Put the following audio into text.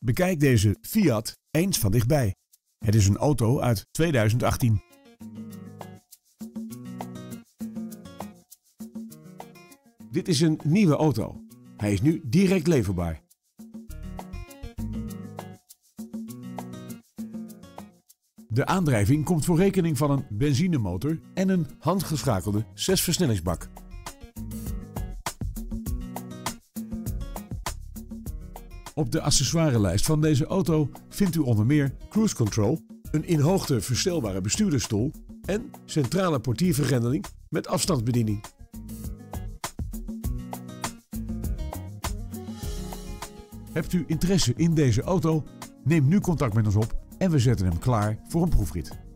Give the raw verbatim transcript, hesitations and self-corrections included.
Bekijk deze Fiat eens van dichtbij. Het is een auto uit tweeduizend achttien. Dit is een nieuwe auto. Hij is nu direct leverbaar. De aandrijving komt voor rekening van een benzinemotor en een handgeschakelde zesversnellingsbak. Op de accessoirelijst van deze auto vindt u onder meer cruise control, een in hoogte verstelbare bestuurdersstoel en centrale portiervergrendeling met afstandsbediening. Hebt u interesse in deze auto? Neem nu contact met ons op en we zetten hem klaar voor een proefrit.